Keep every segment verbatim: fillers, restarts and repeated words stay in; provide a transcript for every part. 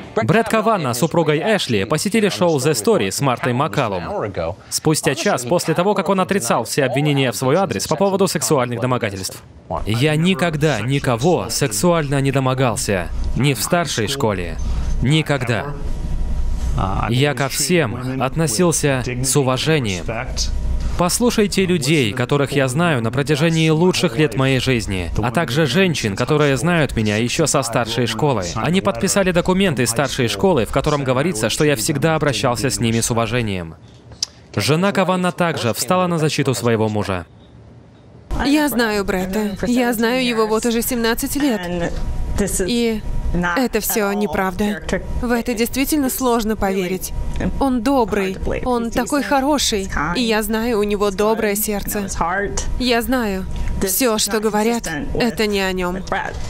Брэд Каванна с супругой Эшли посетили шоу The Story с Мартой Маккалум спустя час после того, как он отрицал все обвинения в свой адрес по поводу сексуальных домогательств. «Я никогда никого сексуально не домогался. Ни в старшей школе. Никогда. Я ко всем относился с уважением. Послушайте людей, которых я знаю на протяжении лучших лет моей жизни, а также женщин, которые знают меня еще со старшей школы. Они подписали документы старшей школы, в котором говорится, что я всегда обращался с ними с уважением». Жена Каванна также встала на защиту своего мужа. Я знаю Бретта. Я знаю его вот уже семнадцать лет. И это все неправда. В это действительно сложно поверить. Он добрый, он такой хороший, и я знаю, у него доброе сердце. Я знаю, все, что говорят, это не о нем.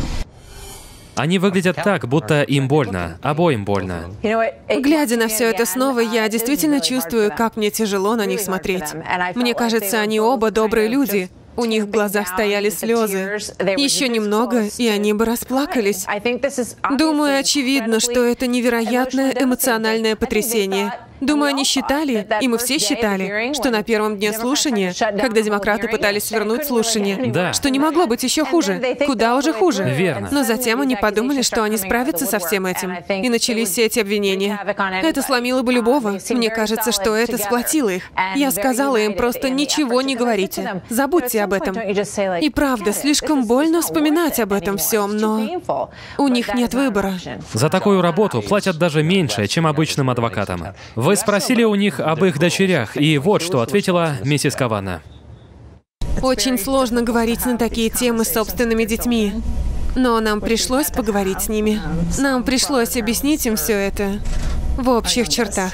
Они выглядят так, будто им больно, обоим больно. Глядя на все это снова, я действительно чувствую, как мне тяжело на них смотреть. Мне кажется, они оба добрые люди. У них в глазах стояли слезы. Еще немного, и они бы расплакались. Думаю, очевидно, что это невероятное эмоциональное потрясение. Думаю, они считали, и мы все считали, что на первом дне слушания, когда демократы пытались вернуть слушание, да. что не могло быть еще хуже, куда уже хуже. Верно. Но затем они подумали, что они справятся со всем этим, и начались все эти обвинения. Это сломило бы любого. Мне кажется, что это сплотило их. Я сказала им просто ничего не говорите, забудьте об этом. И правда, слишком больно вспоминать об этом всем, но у них нет выбора. За такую работу платят даже меньше, чем обычным адвокатам. Вы спросили у них об их дочерях, и вот что ответила миссис Каванна. Очень сложно говорить на такие темы с собственными детьми, но нам пришлось поговорить с ними. Нам пришлось объяснить им все это в общих чертах.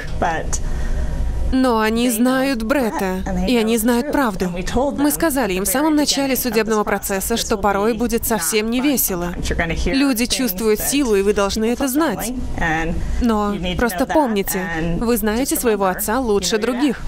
Но они знают Бретта, и они знают правду. Мы сказали им в самом начале судебного процесса, что порой будет совсем не весело. Люди чувствуют силу, и вы должны это знать. Но просто помните, вы знаете своего отца лучше других.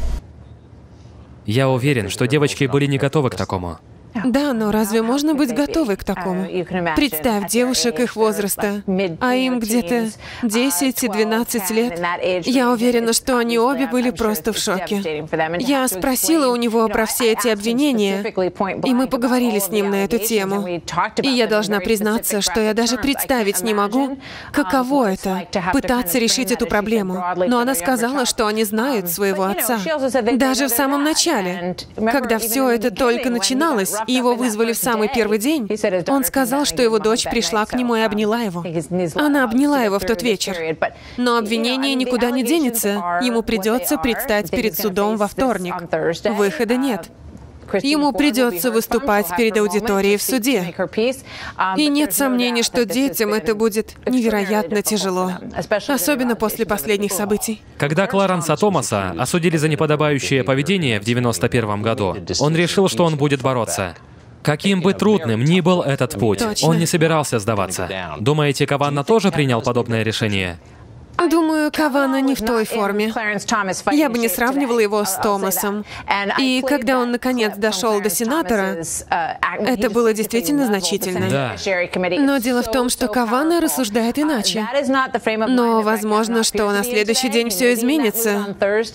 Я уверен, что девочки были не готовы к такому. Да, но разве можно быть готовой к такому? Представь девушек их возраста, а им где-то десять-двенадцать лет. Я уверена, что они обе были просто в шоке. Я спросила у него про все эти обвинения, и мы поговорили с ним на эту тему. И я должна признаться, что я даже представить не могу, каково это — пытаться решить эту проблему. Но она сказала, что они знают своего отца. Даже в самом начале, когда все это только начиналось, и его вызвали в самый первый день, он сказал, что его дочь пришла к нему и обняла его. Она обняла его в тот вечер. Но обвинение никуда не денется. Ему придется предстать перед судом во вторник. Выхода нет. Ему придется выступать перед аудиторией в суде. И нет сомнений, что детям это будет невероятно тяжело. Особенно после последних событий. Когда Кларенса Томаса осудили за неподобающее поведение в девяносто первом году, он решил, что он будет бороться. Каким бы трудным ни был этот путь, Точно. он не собирался сдаваться. Думаете, Каванна тоже принял подобное решение? Думаю, Каванна не в той форме. Я бы не сравнивала его с Томасом. И когда он наконец дошел до сенатора, это было действительно значительно. Да. Но дело в том, что Каванна рассуждает иначе. Но возможно, что на следующий день все изменится.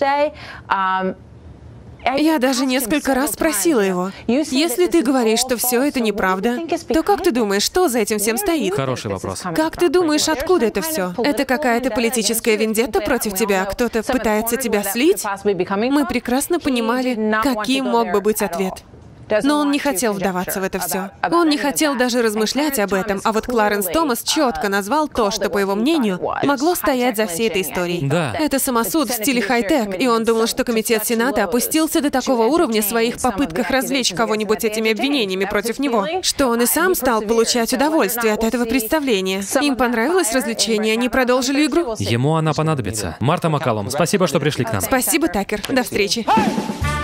Я даже несколько раз спросила его, если ты говоришь, что все это неправда, то как ты думаешь, что за этим всем стоит? Хороший вопрос. Как ты думаешь, откуда это все? Это какая-то политическая вендетта против тебя? Кто-то пытается тебя слить? Мы прекрасно понимали, каким мог бы быть ответ. Но он не хотел вдаваться в это все. Он не хотел даже размышлять об этом, а вот Кларенс Томас четко назвал то, что, по его мнению, могло стоять за всей этой историей. Да. Это самосуд в стиле хай-тек, и он думал, что комитет Сената опустился до такого уровня в своих попытках развлечь кого-нибудь этими обвинениями против него, что он и сам стал получать удовольствие от этого представления. Им понравилось развлечение, они продолжили игру. Ему она понадобится. Марта Маккалум, спасибо, что пришли к нам. Спасибо, Такер. До встречи.